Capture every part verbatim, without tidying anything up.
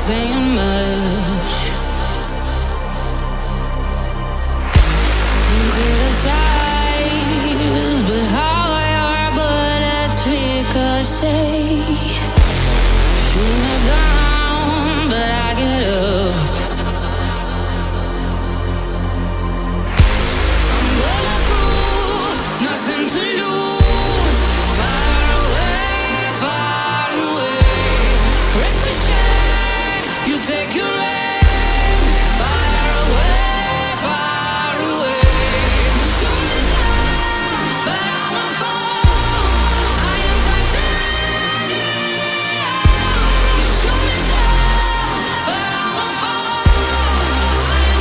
saying much. Criticize, but how your bullets ricochet. Shoot me down, but I get up. I'm bulletproof, nothing to lose. Far away, far away. Ricochet, you take your aim. Far away, far away. Shoot me down, but I won't fall. I am titanium. You shoot me down, but I won't fall. I am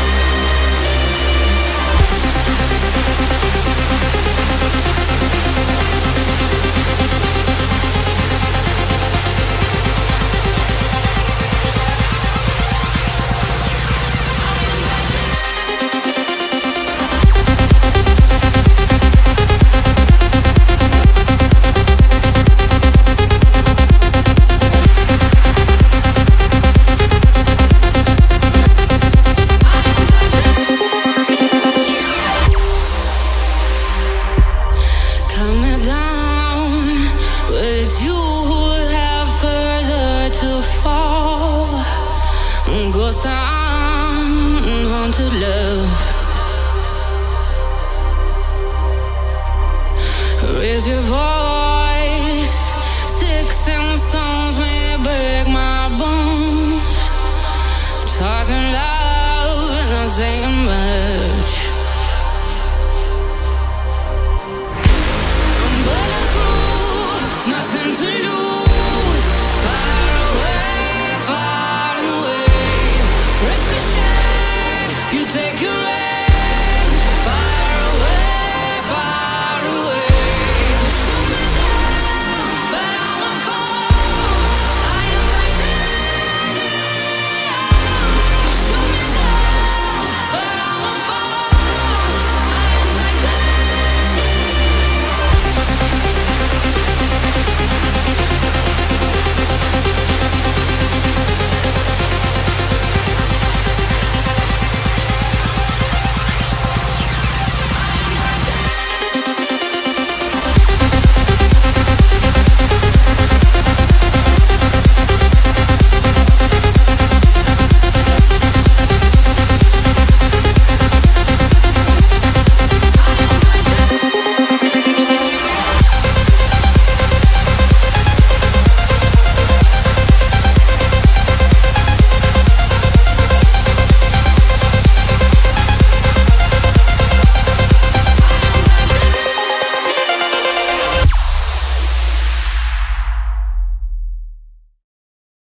coming down, but it's you who have further to fall. Ghost town, haunted love. Raise your voice.